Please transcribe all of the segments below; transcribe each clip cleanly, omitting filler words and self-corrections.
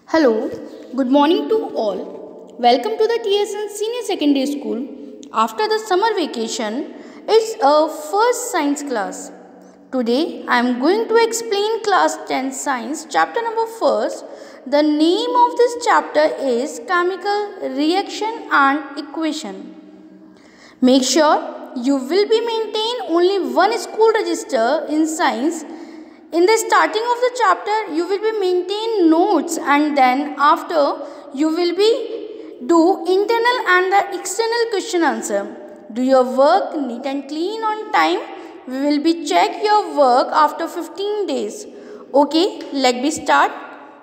Hello, good morning to all. Welcome to the TSN Senior Secondary School. After the summer vacation, it's our first science class. Today, I am going to explain class 10 science chapter number 1. The name of this chapter is Chemical Reaction and Equation. Make sure you will be maintain only one school register in science. In the starting of the chapter, you will be maintain notes, and then after you will be do internal and the external question answer. Do your work neat and clean on time. We will be check your work after 15 days. Okay, let me start.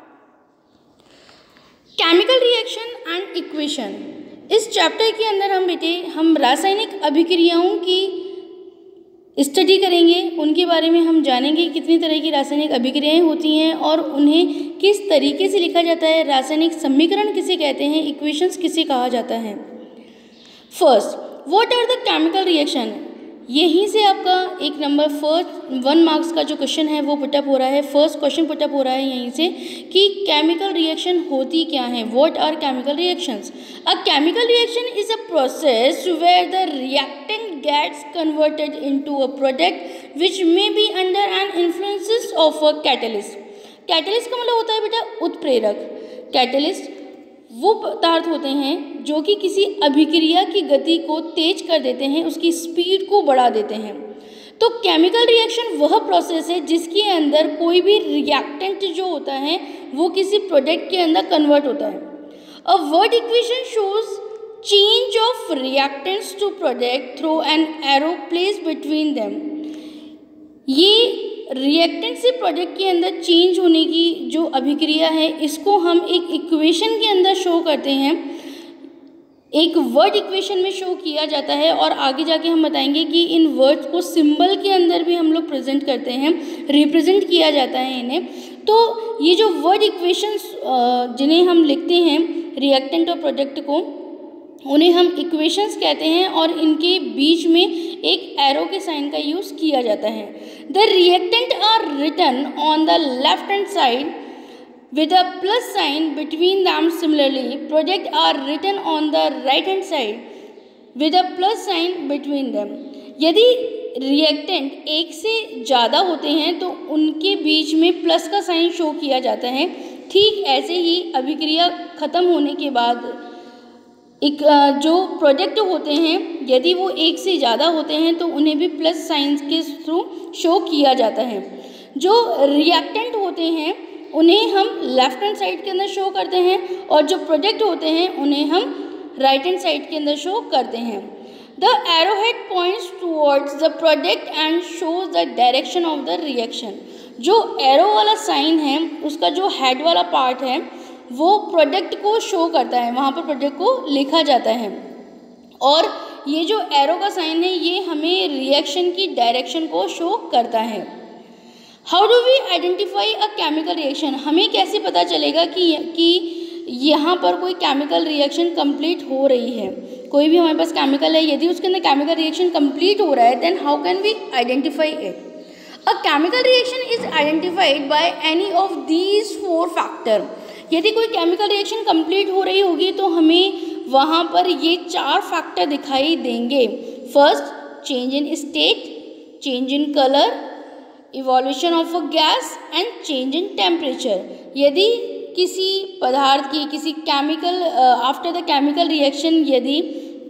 Chemical reaction and equation, इस chapter के अंदर हम रासायनिक अभिक्रियाओं की study करेंगे। उनके बारे में हम जानेंगे कितनी तरह की रासायनिक अभिक्रियाएं होती हैं और उन्हें किस तरीके से लिखा जाता है। रासायनिक समीकरण किसे कहते हैं, इक्वेशंस किसे कहा जाता है। First, what are the chemical reaction. यहीं से आपका एक नंबर फर्स्ट 1 मार्क्स का जो क्वेश्चन है वो पुटअप हो रहा है। फर्स्ट क्वेश्चन पुटअप हो रहा है यहीं से कि केमिकल रिएक्शन होती क्या है। What are chemical reactions. A chemical reaction is a process where the reactant gets converted into a product which may be under an influences of a catalyst. Catalyst का मतलब होता है बेटा उत्प्रेरक। कैटलिस्ट वो पदार्थ होते हैं जो कि किसी अभिक्रिया की गति को तेज कर देते हैं, उसकी स्पीड को बढ़ा देते हैं। तो केमिकल रिएक्शन वह प्रोसेस है जिसके अंदर कोई भी रिएक्टेंट जो होता है वो किसी प्रोडक्ट के अंदर कन्वर्ट होता है। A word equation shows change of reactants to product through an arrow placed between them. ये रिएक्टेंट से प्रोडक्ट के अंदर चेंज होने की जो अभिक्रिया है इसको हम एक इक्वेशन के अंदर शो करते हैं, एक वर्ड इक्वेशन में शो किया जाता है। और आगे जाके हम बताएंगे कि इन वर्ड्स को सिंबल के अंदर भी हम लोग प्रेजेंट करते हैं, रिप्रेजेंट किया जाता है इन्हें। तो ये जो वर्ड इक्वेशंस जिन्हें हम लिखते हैं रिएक्टेंट और प्रोडक्ट को, उन्हें हम इक्वेशंस कहते हैं और इनके बीच में एक एरो के साइन का यूज़ किया जाता है। The reactant are written on the left hand side with a plus sign between them. Similarly product are written on the right hand side with a plus sign between them. यदि reactant एक से ज़्यादा होते हैं तो उनके बीच में plus का साइन शो किया जाता है। ठीक ऐसे ही अभिक्रिया ख़त्म होने के बाद एक जो प्रोडक्ट होते हैं यदि वो एक से ज़्यादा होते हैं तो उन्हें भी प्लस साइंस के थ्रू शो किया जाता है। जो रिएक्टेंट होते हैं उन्हें हम लेफ्ट हैंड साइड के अंदर शो करते हैं और जो प्रोडक्ट होते हैं उन्हें हम राइट हैंड साइड के अंदर शो करते हैं। The arrowhead points towards the product and shows the direction of the reaction. जो एरो वाला साइन है उसका जो हेड वाला पार्ट है वो प्रोडक्ट को शो करता है, वहाँ पर प्रोडक्ट को लिखा जाता है। और ये जो एरो का साइन है ये हमें रिएक्शन की डायरेक्शन को शो करता है। How do we identify a chemical reaction. हमें कैसे पता चलेगा कि यहाँ पर कोई केमिकल रिएक्शन कंप्लीट हो रही है। कोई भी हमारे पास केमिकल है, यदि उसके अंदर केमिकल रिएक्शन कंप्लीट हो रहा है then how can we identify it. A chemical reaction is identified by any of these 4 factor. यदि कोई केमिकल रिएक्शन कंप्लीट हो रही होगी तो हमें वहाँ पर ये 4 फैक्टर दिखाई देंगे। First, change in state, change in colour, evolution of a gas and change in temperature. यदि किसी पदार्थ की किसी chemical after the chemical reaction यदि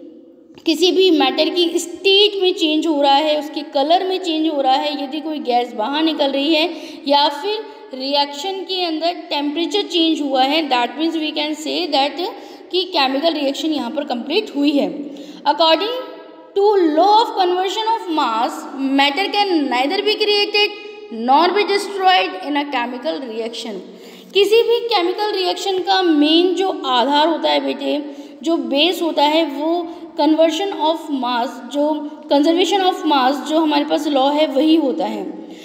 किसी भी मैटर की स्टेट में चेंज हो रहा है, उसके कलर में चेंज हो रहा है, यदि कोई गैस बाहर निकल रही है या फिर रिएक्शन के अंदर टेम्परेचर चेंज हुआ है, that means we can say that कि केमिकल रिएक्शन यहाँ पर कंप्लीट हुई है। According to law of conversion of mass, matter can neither be created nor be destroyed in a chemical reaction. किसी भी केमिकल रिएक्शन का मेन जो आधार होता है बेटे, जो बेस होता है वो कन्वर्शन ऑफ मास, जो कंजर्वेशन ऑफ मास जो हमारे पास लॉ है वही होता है।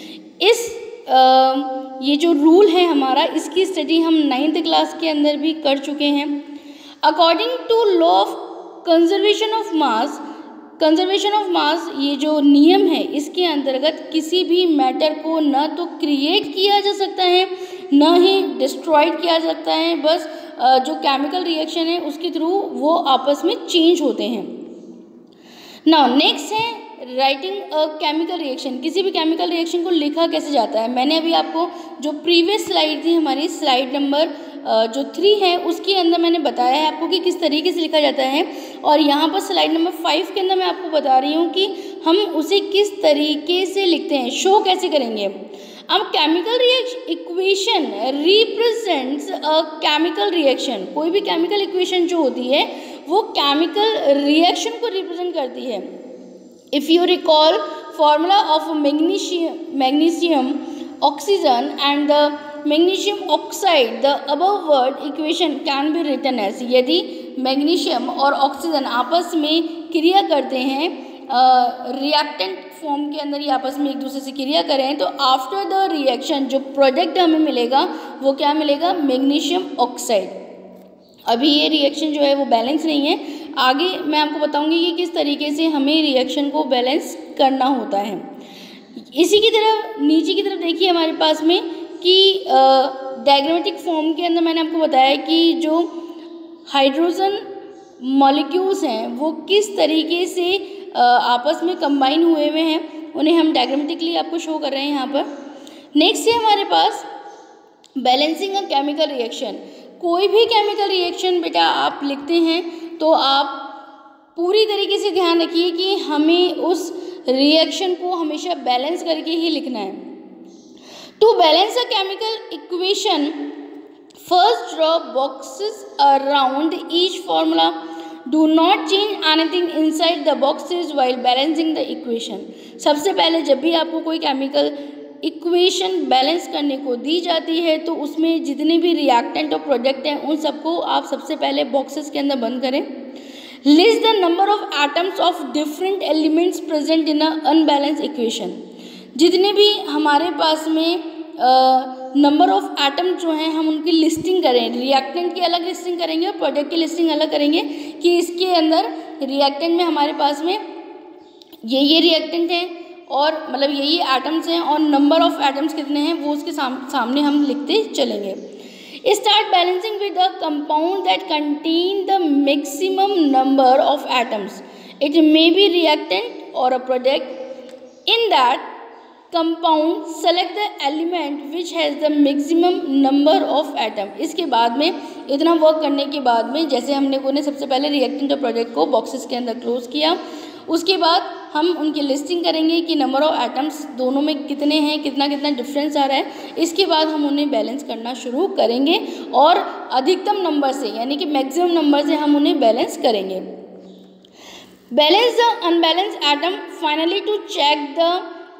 ये जो रूल है हमारा, इसकी स्टडी हम 9th क्लास के अंदर भी कर चुके हैं। According to law of conservation of mass, conservation of mass ये जो नियम है इसके अंतर्गत किसी भी मैटर को न तो क्रिएट किया जा सकता है न ही डिस्ट्रॉयड किया जाता है, बस जो केमिकल रिएक्शन है उसके थ्रू वो आपस में चेंज होते हैं। नाउ नेक्स्ट है राइटिंग अ केमिकल रिएक्शन। किसी भी केमिकल रिएक्शन को लिखा कैसे जाता है। मैंने अभी आपको जो प्रीवियस स्लाइड थी, हमारी स्लाइड नंबर जो 3 है, उसके अंदर मैंने बताया है आपको कि किस तरीके से लिखा जाता है, और यहाँ पर स्लाइड नंबर 5 के अंदर मैं आपको बता रही हूँ कि हम उसे किस तरीके से लिखते हैं, शो कैसे करेंगे। अब chemical reaction equation represents a chemical reaction. कोई भी केमिकल इक्वेशन जो होती है वो केमिकल रिएक्शन को रिप्रेजेंट करती है। If you recall formula of magnesium oxygen and the magnesium oxide, the above word equation can be written as। यदि मैग्नीशियम और ऑक्सीजन आपस में क्रिया करते हैं, रिएक्टेंट फॉर्म के अंदर ये आपस में एक दूसरे से क्रिया करें, तो आफ्टर द रिएक्शन जो प्रोडक्ट हमें मिलेगा वो क्या मिलेगा, मैग्नीशियम ऑक्साइड। अभी ये रिएक्शन जो है वो बैलेंस नहीं है, आगे मैं आपको बताऊंगी कि किस तरीके से हमें रिएक्शन को बैलेंस करना होता है। इसी की तरफ नीचे की तरफ देखिए हमारे पास में कि डायग्रामेटिक फॉर्म के अंदर मैंने आपको बताया कि जो हाइड्रोजन मॉलिक्यूल्स हैं वो किस तरीके से आपस में कंबाइन हुए हैं, उन्हें हम डायग्रामेटिकली आपको शो कर रहे हैं यहाँ पर। नेक्स्ट है हमारे पास बैलेंसिंग अ केमिकल रिएक्शन। कोई भी केमिकल रिएक्शन बेटा आप लिखते हैं तो आप पूरी तरीके से ध्यान रखिए कि हमें उस रिएक्शन को हमेशा बैलेंस करके ही लिखना है। To balance a chemical equation, first draw boxes around each formula, do not change anything inside the boxes while balancing the equation. सबसे पहले जब भी आपको कोई केमिकल इक्वेशन बैलेंस करने को दी जाती है तो उसमें जितने भी रिएक्टेंट और प्रोडक्ट हैं उन सबको आप सबसे पहले बॉक्सेस के अंदर बंद करें। List the number of atoms of different elements present in a unbalance equation. जितने भी हमारे पास में नंबर ऑफ एटम जो हैं हम उनकी लिस्टिंग करें, रिएक्टेंट की अलग लिस्टिंग करेंगे और प्रोडक्ट की लिस्टिंग अलग करेंगे कि इसके अंदर रिएक्टेंट में हमारे पास में ये रिएक्टेंट हैं और मतलब यही एटम्स हैं और नंबर ऑफ एटम्स कितने हैं वो उसके सामने हम लिखते चलेंगे। Start balancing with a compound that contain the maximum number of atoms, it may be reactant और a product. In that compound select the element which has the maximum number of atom. इसके बाद में इतना work करने के बाद में जैसे हम लोगों ने सबसे पहले रिएक्टेंट और प्रोडक्ट को बॉक्सेस के अंदर क्लोज किया, उसके बाद हम उनकी लिस्टिंग करेंगे कि नंबर ऑफ एटम्स दोनों में कितने हैं, कितना कितना डिफरेंस आ रहा है। इसके बाद हम उन्हें बैलेंस करना शुरू करेंगे और अधिकतम नंबर से यानी कि मैक्सिमम नंबर से हम उन्हें बैलेंस करेंगे। Balance the unbalance atom, finally to check the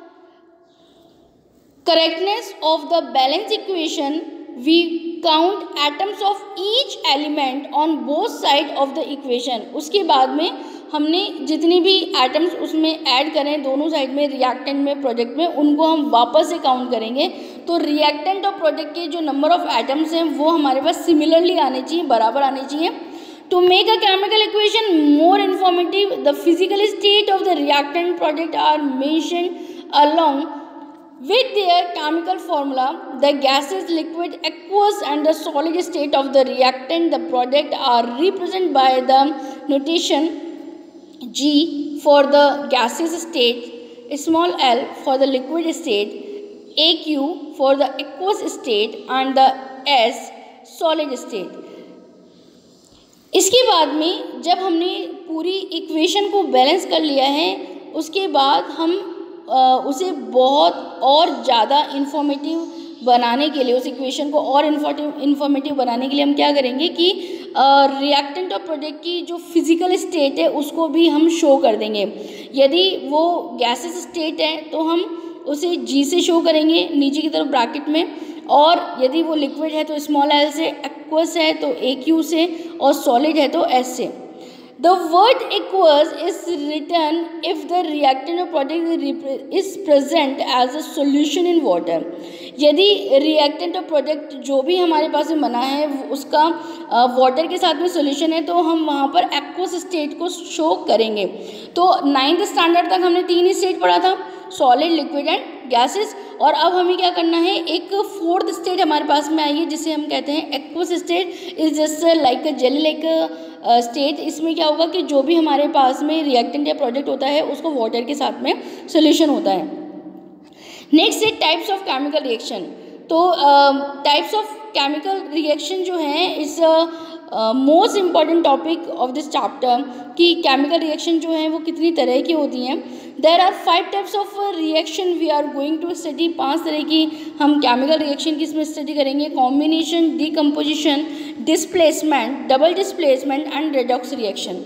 correctness of the balance equation we count atoms of each element on both side of the equation. उसके बाद में हमने जितनी भी एटम्स उसमें ऐड करें दोनों साइड में, रिएक्टेंट में, प्रोडक्ट में, उनको हम वापस से काउंट करेंगे। तो रिएक्टेंट और प्रोडक्ट के जो नंबर ऑफ एटम्स हैं वो हमारे पास सिमिलरली आने चाहिए, बराबर आने चाहिए। To make a chemical equation more informative, the physical state of the reactant product are mentioned along with their chemical formula. The gases, liquid, aqueous and the solid state of the reactant, the product, are represented by the notation G for the gaseous state, small l for the liquid state, AQ for the aqueous state and the S solid state. इसके बाद में जब हमने पूरी equation को balance कर लिया है उसके बाद हम उसे बहुत और ज़्यादा इन्फॉर्मेटिव बनाने के लिए, उस इक्वेशन को और इन्फॉर्मेटिव बनाने के लिए हम क्या करेंगे कि रिएक्टेंट और प्रोडक्ट की जो फिजिकल स्टेट है उसको भी हम शो कर देंगे। यदि वो गैसेस स्टेट है तो हम उसे G से शो करेंगे नीचे की तरफ ब्रैकेट में, और यदि वो लिक्विड है तो स्मॉल l से, एक्वस है तो AQ से और सॉलिड है तो S से। The word aqueous is written if the reactant or product is present as a solution in water. यदि reactant और product जो भी हमारे पास में बना है उसका वाटर के साथ में सोल्यूशन है तो हम वहाँ पर aqueous स्टेट को शो करेंगे। तो 9th स्टैंडर्ड तक हमने 3 स्टेट पढ़ा था, सॉलिड, लिक्विड एंड गैसेस। और अब हमें क्या करना है, एक फोर्थ स्टेट हमारे पास में आई है जिसे हम कहते हैं aqueous state. Is just like a jelly like state. इसमें क्या होगा कि जो भी हमारे पास में रिएक्टेंट या प्रोडक्ट होता है उसको वाटर के साथ में सोल्यूशन होता है। नेक्स्ट है टाइप्स ऑफ केमिकल रिएक्शन। तो टाइप्स ऑफ केमिकल रिएक्शन जो है is most important topic of this chapter कि केमिकल रिएक्शन जो है वो कितनी तरह की होती हैं। There are 5 types of reaction we are going to study. 5 तरह की हम केमिकल रिएक्शन की इसमें स्टडी करेंगे। Combination, decomposition, displacement, double displacement and redox reaction.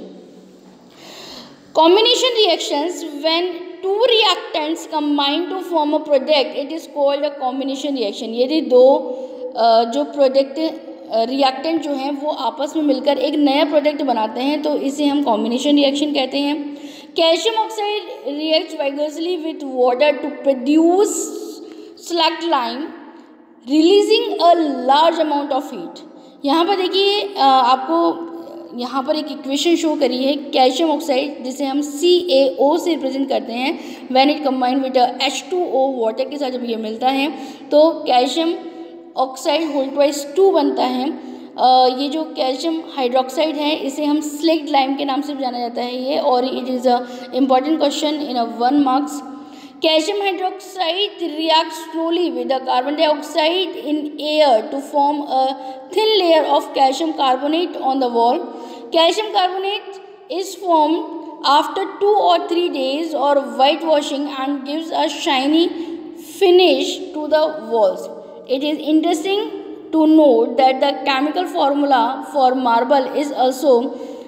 Combination reactions, when two reactants combine to form a product, it is called a combination reaction। यदि दो जो product reactant जो हैं वो आपस में मिलकर एक नया प्रोडक्ट बनाते हैं तो इसे हम कॉम्बिनेशन रिएक्शन कहते हैं। Calcium oxide reacts vigorously with water to produce slaked lime releasing a large amount of heat. यहाँ पर देखिए आपको यहाँ पर एक इक्वेशन शो करी है कैल्शियम ऑक्साइड जिसे हम CaO से रिप्रेजेंट करते हैं। When it combine with H2O water के साथ जब ये मिलता है तो कैल्शियम ऑक्साइड होल ट्वाइस 2 बनता है। ये जो कैल्शियम हाइड्रोक्साइड है इसे हम स्लेक्ट लाइम के नाम से भी जाना जाता है ये, और it is a important question in 1 marks. Calcium hydroxide reacts slowly with the carbon dioxide in air to form a thin layer of calcium carbonate on the wall. Calcium carbonate is formed after 2 or 3 days or whitewashing and gives a shiny finish to the walls. It is interesting to note that the chemical formula for marble is also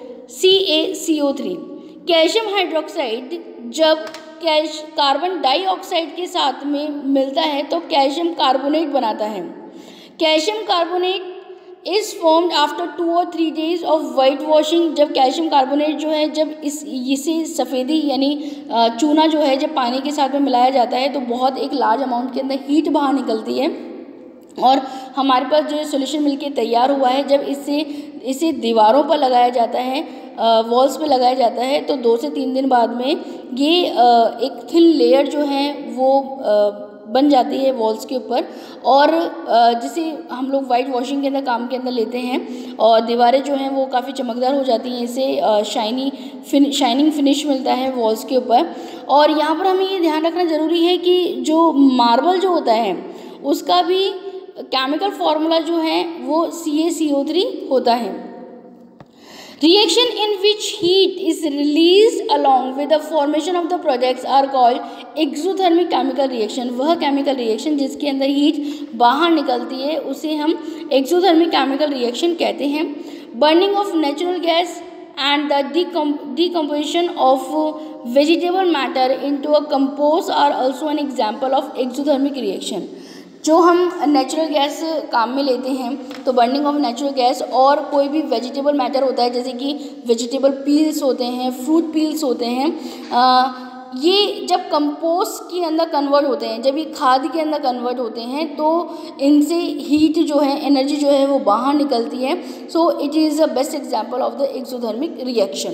CaCO3. Calcium hydroxide जब carbon dioxide के साथ में मिलता है तो calcium carbonate बनाता है। Calcium carbonate is formed after 2 or 3 days of white washing. जब कैल्शियम कार्बोनेट जो है जब इसे सफ़ेदी यानी चूना जो है जब पानी के साथ में मिलाया जाता है तो बहुत एक लार्ज अमाउंट के अंदर हीट बाहर निकलती है और हमारे पास जो सोल्यूशन मिलके तैयार हुआ है जब इसे दीवारों पर लगाया जाता है, वॉल्स पे लगाया जाता है तो 2 से 3 दिन बाद में ये एक थिन लेयर जो है वो बन जाती है वॉल्स के ऊपर, और जिसे हम लोग वाइट वॉशिंग के अंदर काम के अंदर लेते हैं और दीवारें जो हैं वो काफ़ी चमकदार हो जाती हैं। इसे शाइनिंग फिनिश मिलता है वॉल्स के ऊपर। और यहाँ पर हमें ये ध्यान रखना ज़रूरी है कि जो मार्बल जो होता है उसका भी केमिकल फार्मूला जो है वो CaCO3 होता है। Reaction in which heat is released along with the formation of the products are called exothermic chemical reaction। वह केमिकल रिएक्शन जिसके अंदर हीट बाहर निकलती है उसे हम exothermic chemical reaction कहते हैं। Burning of natural gas and the decomposition of vegetable matter into a compost are also an example of exothermic reaction। जो हम नेचुरल गैस काम में लेते हैं तो बर्निंग ऑफ नेचुरल गैस और कोई भी वेजिटेबल मैटर होता है जैसे कि वेजिटेबल पील्स होते हैं, फ्रूट पील्स होते हैं, ये जब कंपोस्ट के अंदर कन्वर्ट होते हैं, जब ये खाद के अंदर कन्वर्ट होते हैं तो इनसे हीट जो है, एनर्जी जो है वो बाहर निकलती है। So it is the best example of the exothermic reaction.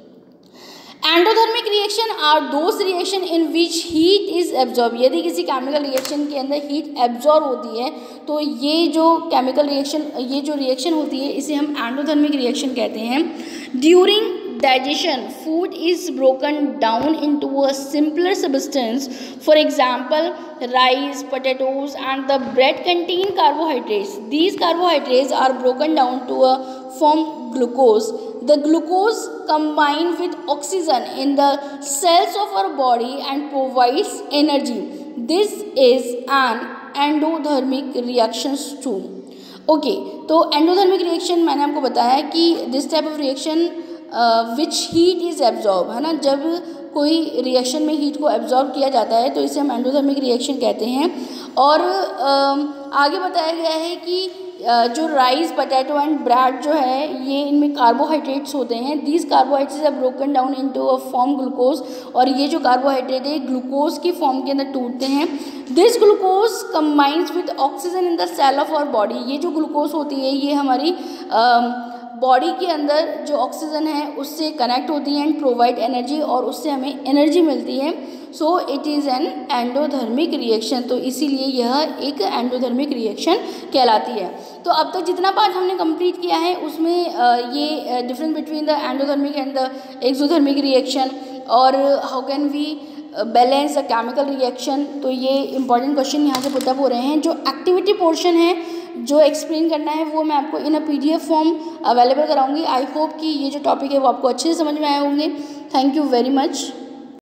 Endothermic reaction are those reaction in which heat is absorb. यदि किसी केमिकल रिएक्शन के अंदर हीट एब्जॉर्ब होती है तो ये जो केमिकल रिएक्शन, ये जो रिएक्शन होती है इसे हम एंडोथर्मिक रिएक्शन कहते हैं। During digestion food is broken down into a simpler substance. For example, rice, potatoes and the bread contain carbohydrates. These carbohydrates are broken down to form glucose. The glucose combines with oxygen in the cells of our body and provides energy. This is an endothermic reaction too. Okay, तो endothermic reaction मैंने आपको बताया कि this type of reaction which heat is absorb, है ना, जब कोई reaction में हीट को एब्जॉर्ब किया जाता है तो इसे हम एंडोथर्मिक रिएक्शन कहते हैं। और आगे बताया गया है कि जो राइस, पोटैटो एंड ब्रेड जो है ये इनमें कार्बोहाइड्रेट्स होते हैं। These carbohydrates are broken down into a form glucose, और ये जो कार्बोहाइड्रेट है ग्लूकोज की फॉर्म के अंदर टूटते हैं। This glucose combines with oxygen in the cell of our body. ये जो ग्लूकोज होती है ये हमारी बॉडी के अंदर जो ऑक्सीजन है उससे कनेक्ट होती हैं एंड प्रोवाइड एनर्जी, और उससे हमें एनर्जी मिलती है। So it is an endothermic reaction. तो इसीलिए यह एक एंडोधर्मिक रिएक्शन कहलाती है। तो अब तक जितना पार्ट हमने कंप्लीट किया है उसमें ये difference between the endothermic and the exothermic reaction, और how can we balance the chemical reaction. तो ये इंपॉर्टेंट क्वेश्चन यहाँ से पुटअप हो रहे हैं। जो एक्टिविटी पोर्शन है जो एक्सप्लेन करना है वो मैं आपको in a PDF form available कराऊंगी। आई होप कि ये जो टॉपिक है वो आपको अच्छे से समझ में आए होंगे। Thank you very much.